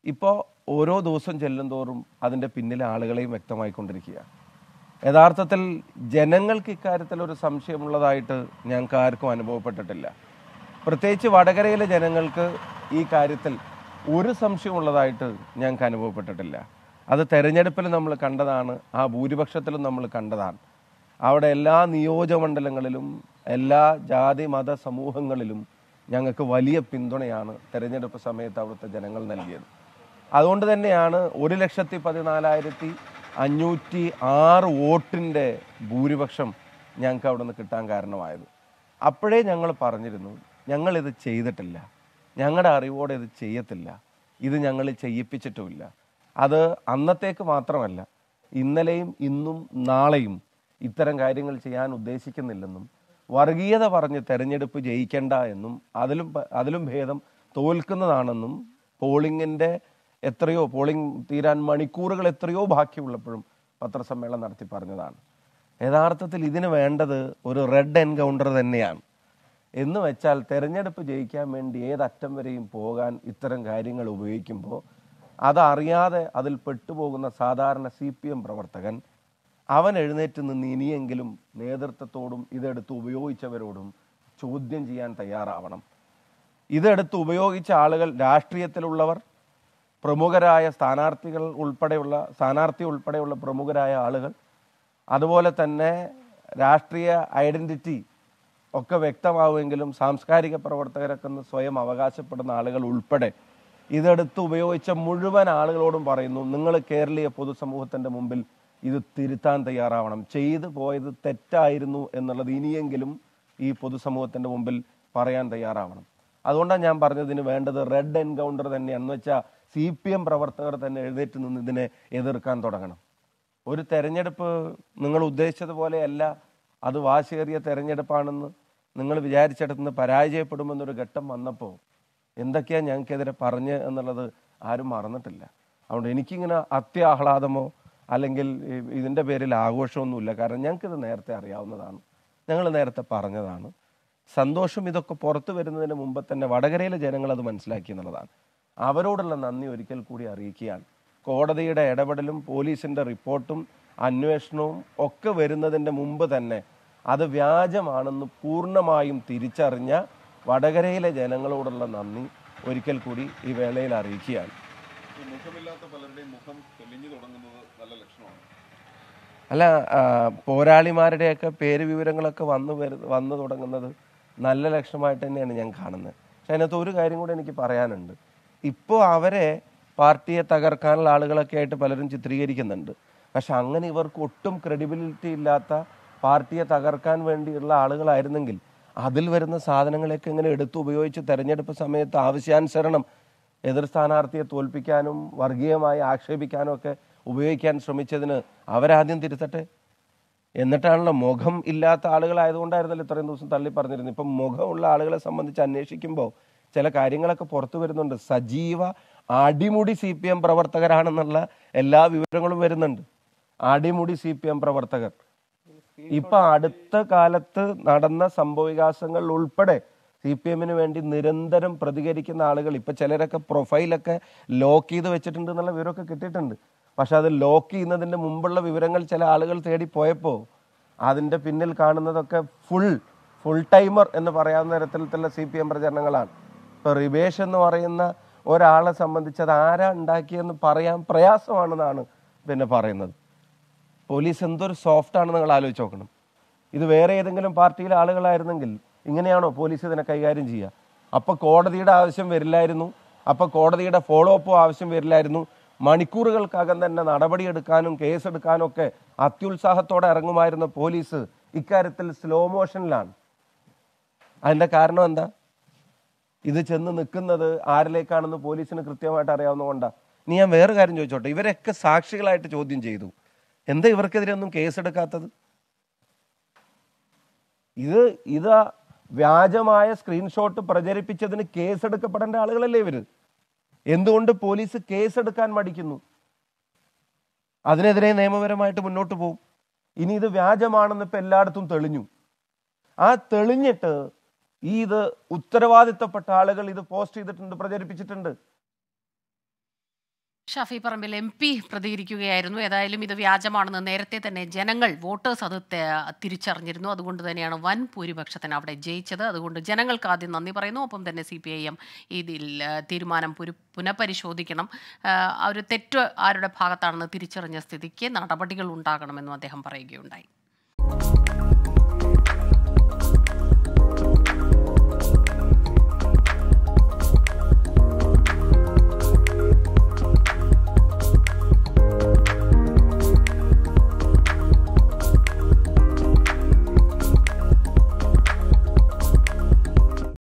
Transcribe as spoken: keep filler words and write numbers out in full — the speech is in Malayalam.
ഇപ്പോൾ ഓരോ ദിവസം ചെല്ലുന്തോറും അതിൻ്റെ പിന്നിലെ ആളുകളെയും വ്യക്തമായിക്കൊണ്ടിരിക്കുക. യഥാർത്ഥത്തിൽ ജനങ്ങൾക്ക് ഇക്കാര്യത്തിൽ ഒരു സംശയമുള്ളതായിട്ട് ഞങ്ങൾക്ക് ആർക്കും അനുഭവപ്പെട്ടിട്ടില്ല. പ്രത്യേകിച്ച് വടകരയിലെ ജനങ്ങൾക്ക് ഈ കാര്യത്തിൽ ഒരു സംശയമുള്ളതായിട്ട് ഞങ്ങൾക്ക് അനുഭവപ്പെട്ടിട്ടില്ല. അത് തെരഞ്ഞെടുപ്പിൽ നമ്മൾ കണ്ടതാണ്, ആ ഭൂരിപക്ഷത്തിലും നമ്മൾ കണ്ടതാണ്. അവിടെ എല്ലാ നിയോജകമണ്ഡലങ്ങളിലും എല്ലാ ജാതി മത സമൂഹങ്ങളിലും ഞങ്ങൾക്ക് വലിയ പിന്തുണയാണ് തെരഞ്ഞെടുപ്പ് സമയത്ത് അവിടുത്തെ ജനങ്ങൾ നൽകിയത്. അതുകൊണ്ട് തന്നെയാണ് ഒരു ലക്ഷത്തി പതിനാലായിരത്തി അഞ്ഞൂറ്റി ആറ് വോട്ടിൻ്റെ ഭൂരിപക്ഷം ഞങ്ങൾക്ക് അവിടെ നിന്ന് കിട്ടാൻ കാരണമായത്. അപ്പോഴേ ഞങ്ങൾ പറഞ്ഞിരുന്നു, ഞങ്ങളിത് ചെയ്തിട്ടില്ല, ഞങ്ങളുടെ അറിവോടെ ഇത് ചെയ്യത്തില്ല, ഇത് ഞങ്ങൾ ചെയ്യിപ്പിച്ചിട്ടുമില്ല. അത് അന്നത്തേക്ക് മാത്രമല്ല, ഇന്നലെയും ഇന്നും നാളെയും ഇത്തരം കാര്യങ്ങൾ ചെയ്യാൻ ഉദ്ദേശിക്കുന്നില്ലെന്നും വർഗീയത പറഞ്ഞ് തെരഞ്ഞെടുപ്പ് ജയിക്കേണ്ട എന്നും അതിലും അതിലും ഭേദം തോൽക്കുന്നതാണെന്നും പോളിങ്ങിൻ്റെ എത്രയോ പോളിംഗ് തീരാൻ മണിക്കൂറുകൾ എത്രയോ ബാക്കിയുള്ളപ്പോഴും പത്രസമ്മേളനം നടത്തി പറഞ്ഞതാണ്. യഥാർത്ഥത്തിൽ ഇതിന് വേണ്ടത് ഒരു റെഡ് എൻകൗണ്ടർ തന്നെയാണ്. എന്ന് വെച്ചാൽ തെരഞ്ഞെടുപ്പ് ജയിക്കാൻ വേണ്ടി ഏതറ്റം വരെയും പോകാൻ ഇത്തരം കാര്യങ്ങൾ ഉപയോഗിക്കുമ്പോൾ അതറിയാതെ അതിൽ പെട്ടുപോകുന്ന സാധാരണ സി പി എം പ്രവർത്തകൻ അവൻ എഴുന്നേറ്റ് നിന്ന് ഇനിയെങ്കിലും നേതൃത്വത്തോടും ഇതെടുത്ത് ഉപയോഗിച്ചവരോടും ചോദ്യം ചെയ്യാൻ തയ്യാറാവണം. ഇതെടുത്ത് ഉപയോഗിച്ച ആളുകൾ രാഷ്ട്രീയത്തിലുള്ളവർ, പ്രമുഖരായ സ്ഥാനാർത്ഥികൾ ഉൾപ്പെടെയുള്ള സ്ഥാനാർത്ഥി ഉൾപ്പെടെയുള്ള പ്രമുഖരായ ആളുകൾ, അതുപോലെ തന്നെ രാഷ്ട്രീയ ഐഡൻറ്റിറ്റി ഒക്കെ വ്യക്തമാവുമെങ്കിലും സാംസ്കാരിക പ്രവർത്തകരൊക്കെ സ്വയം അവകാശപ്പെടുന്ന ആളുകൾ ഉൾപ്പെടെ ഇതെടുത്ത് ഉപയോഗിച്ച മുഴുവൻ ആളുകളോടും പറയുന്നു, നിങ്ങൾ കേരളീയ പൊതുസമൂഹത്തിൻ്റെ മുമ്പിൽ ഇത് തിരുത്താൻ തയ്യാറാവണം. ചെയ്തു പോയത് തെറ്റായിരുന്നു എന്നുള്ളത് ഇനിയെങ്കിലും ഈ പൊതുസമൂഹത്തിൻ്റെ മുമ്പിൽ പറയാൻ തയ്യാറാവണം. അതുകൊണ്ടാണ് ഞാൻ പറഞ്ഞതിന് വേണ്ടത് റെഡ് എൻകൗണ്ടർ തന്നെയാണെന്ന് വെച്ചാൽ സി പി എം പ്രവർത്തകർ തന്നെ എഴുന്നേറ്റ് നിന്ന് ഇതിനെ എതിർക്കാൻ തുടങ്ങണം. ഒരു തെരഞ്ഞെടുപ്പ് നിങ്ങൾ ഉദ്ദേശിച്ചതുപോലെയല്ല, അത് വാശിയേറിയ തെരഞ്ഞെടുപ്പാണെന്ന് നിങ്ങൾ വിചാരിച്ചിടത്തുനിന്ന് പരാജയപ്പെടുമെന്നൊരു ഘട്ടം വന്നപ്പോൾ എന്തൊക്കെയാണ് ഞങ്ങൾക്കെതിരെ പറഞ്ഞ് എന്നുള്ളത് ആരും മറന്നിട്ടില്ല. അതുകൊണ്ട് എനിക്കിങ്ങനെ അത്യാഹ്ലാദമോ അല്ലെങ്കിൽ ഇതിൻ്റെ പേരിൽ ആഘോഷമൊന്നുമില്ല. കാരണം ഞങ്ങൾക്കിത് നേരത്തെ അറിയാവുന്നതാണ്, ഞങ്ങൾ നേരത്തെ പറഞ്ഞതാണ്. സന്തോഷം ഇതൊക്കെ പുറത്തു വരുന്നതിന് മുമ്പ് തന്നെ വടകരയിലെ ജനങ്ങൾ അത് മനസ്സിലാക്കി എന്നുള്ളതാണ്. അവരോടുള്ള നന്ദി ഒരിക്കൽ കൂടി അറിയിക്കുകയാണ്. കോടതിയുടെ ഇടപെടലും പോലീസിൻ്റെ റിപ്പോർട്ടും അന്വേഷണവും ഒക്കെ വരുന്നതിൻ്റെ മുമ്പ് തന്നെ അത് വ്യാജമാണെന്ന് പൂർണ്ണമായും തിരിച്ചറിഞ്ഞ വടകരയിലെ ജനങ്ങളോടുള്ള നന്ദി ഒരിക്കൽ കൂടി ഈ വേളയിൽ അറിയിക്കുകയാണ്. അല്ല, പോരാളിമാരുടെയൊക്കെ പേര് വിവരങ്ങളൊക്കെ വന്നു വരു വന്നു തുടങ്ങുന്നത് നല്ല ലക്ഷണമായിട്ട് തന്നെയാണ് ഞാൻ കാണുന്നത്. പക്ഷെ അതിനകത്ത് ഒരു കാര്യം കൂടി എനിക്ക് പറയാനുണ്ട്. ഇപ്പോൾ അവരെ പാർട്ടിയെ തകർക്കാനുള്ള ആളുകളൊക്കെ ആയിട്ട് പലരും ചിത്രീകരിക്കുന്നുണ്ട്. പക്ഷെ അങ്ങനെ ഇവർക്ക് ഒട്ടും ക്രെഡിബിലിറ്റി ഇല്ലാത്ത പാർട്ടിയെ തകർക്കാൻ വേണ്ടിയുള്ള ആളുകളായിരുന്നെങ്കിൽ അതിൽ വരുന്ന സാധനങ്ങളൊക്കെ ഇങ്ങനെ എടുത്ത് ഉപയോഗിച്ച് തെരഞ്ഞെടുപ്പ് സമയത്ത് ആവശ്യാനുസരണം എതിർ സ്ഥാനാർത്ഥിയെ തോൽപ്പിക്കാനും വർഗീയമായി ആക്ഷേപിക്കാനും ഒക്കെ ഉപയോഗിക്കാൻ ശ്രമിച്ചതിന് അവരാദ്യം തിരുത്തട്ടെ. എന്നിട്ടാണല്ലോ, മുഖം ഇല്ലാത്ത ആളുകളായതുകൊണ്ടായിരുന്നല്ലോ ഇത്രയും ദിവസം തള്ളി പറഞ്ഞിരുന്നത്. ഇപ്പം മുഖമുള്ള ആളുകളെ സംബന്ധിച്ച് അന്വേഷിക്കുമ്പോൾ ചില കാര്യങ്ങളൊക്കെ പുറത്തു വരുന്നുണ്ട്. സജീവ അടിമുടി സി പി എം പ്രവർത്തകരാണെന്നുള്ള എല്ലാ വിവരങ്ങളും വരുന്നുണ്ട്. അടിമുടി സി പി എം പ്രവർത്തകർ ഇപ്പൊ അടുത്ത കാലത്ത് നടന്ന സംഭവവികാസങ്ങൾ ഉൾപ്പെടെ സി പി എമ്മിന് വേണ്ടി നിരന്തരം പ്രതികരിക്കുന്ന ആളുകൾ, ഇപ്പൊ ചിലരൊക്കെ പ്രൊഫൈലൊക്കെ ലോക്ക് ചെയ്ത് വെച്ചിട്ടുണ്ട് എന്നുള്ള വിവരമൊക്കെ കിട്ടിയിട്ടുണ്ട്. പക്ഷെ അത് ലോക്ക് ചെയ്യുന്നതിൻ്റെ മുമ്പുള്ള വിവരങ്ങൾ ചില ആളുകൾ തേടി പോയപ്പോൾ അതിൻ്റെ പിന്നിൽ കാണുന്നതൊക്കെ ഫുൾ ഫുൾ ടൈമർ എന്ന് പറയാവുന്ന തരത്തിലുള്ള സി പി എം പ്രചരണങ്ങളാണ്. ഇപ്പോൾ റിബേഷ് എന്ന് പറയുന്ന ഒരാളെ സംബന്ധിച്ച് അത് ആരാ ഉണ്ടാക്കിയെന്ന് പറയാൻ പ്രയാസമാണെന്നാണ് പിന്നെ പറയുന്നത്. പോലീസ് എന്തൊരു സോഫ്റ്റ് ആണെന്ന് നിങ്ങൾ ആലോചിച്ച് നോക്കണം. ഇത് വേറെ ഏതെങ്കിലും പാർട്ടിയിലെ ആളുകളായിരുന്നെങ്കിൽ ഇങ്ങനെയാണോ പോലീസ് ഇതിനെ കൈകാര്യം ചെയ്യുക? അപ്പോൾ കോടതിയുടെ ആവശ്യം വരില്ലായിരുന്നു, അപ്പോൾ കോടതിയുടെ ഫോളോ അപ്പോ ആവശ്യം വരില്ലായിരുന്നു. മണിക്കൂറുകൾക്കകം തന്നെ നടപടിയെടുക്കാനും കേസെടുക്കാനും ഒക്കെ അത്യുത്സാഹത്തോടെ ഇറങ്ങുമായിരുന്ന പോലീസ് ഇക്കാര്യത്തിൽ സ്ലോ മോഷനിലാണ്. അതിൻ്റെ കാരണം എന്താ? ഇത് ചെന്ന് നിൽക്കുന്നത് ആരിലേക്കാണെന്ന് പോലീസിന് കൃത്യമായിട്ട് അറിയാവുന്നതുകൊണ്ടാണ്. ഇനി ഞാൻ വേറെ കാര്യം ചോദിച്ചോട്ടെ, ഇവരൊക്കെ സാക്ഷികളായിട്ട് ചോദ്യം ചെയ്തു, എന്താ ഇവർക്കെതിരെ ഒന്നും കേസെടുക്കാത്തത്? ഇത് ഇതാ വ്യാജമായ സ്ക്രീൻഷോട്ട് പ്രചരിപ്പിച്ചതിന് കേസെടുക്കപ്പെടേണ്ട ആളുകളല്ലേ ഇവര്? എന്തുകൊണ്ട് പോലീസ് കേസെടുക്കാൻ മടിക്കുന്നു? അതിനെതിരെ നിയമപരമായിട്ട് മുന്നോട്ട് പോകും. ഇനി ഇത് വ്യാജമാണെന്ന് ഇപ്പം എല്ലായിടത്തും തെളിഞ്ഞു. ആ തെളിഞ്ഞിട്ട് ഈ ഇത് ഉത്തരവാദിത്തപ്പെട്ട ആളുകൾ ഇത് പോസ്റ്റ് ചെയ്തിട്ടുണ്ട്, പ്രചരിപ്പിച്ചിട്ടുണ്ട്. ഷാഫി പറമ്പിൽ എം പി പ്രതികരിക്കുകയായിരുന്നു. ഏതായാലും ഇത് വ്യാജമാണെന്ന് നേരത്തെ തന്നെ ജനങ്ങൾ, വോട്ടേഴ്സ് അത് തിരിച്ചറിഞ്ഞിരുന്നു. അതുകൊണ്ട് തന്നെയാണ് വൻ ഭൂരിപക്ഷത്തിന് അവിടെ ജയിച്ചത്. അതുകൊണ്ട് ജനങ്ങൾക്ക് ആദ്യം നന്ദി പറയുന്നു. ഒപ്പം തന്നെ സി പി ഐ എം ഇതിൽ തീരുമാനം പുരു പുനഃപരിശോധിക്കണം. ഒരു തെറ്റ് ആരുടെ ഭാഗത്താണെന്ന് തിരിച്ചറിഞ്ഞ സ്ഥിതിക്ക് നടപടികൾ ഉണ്ടാകണമെന്നും അദ്ദേഹം പറയുകയുണ്ടായി.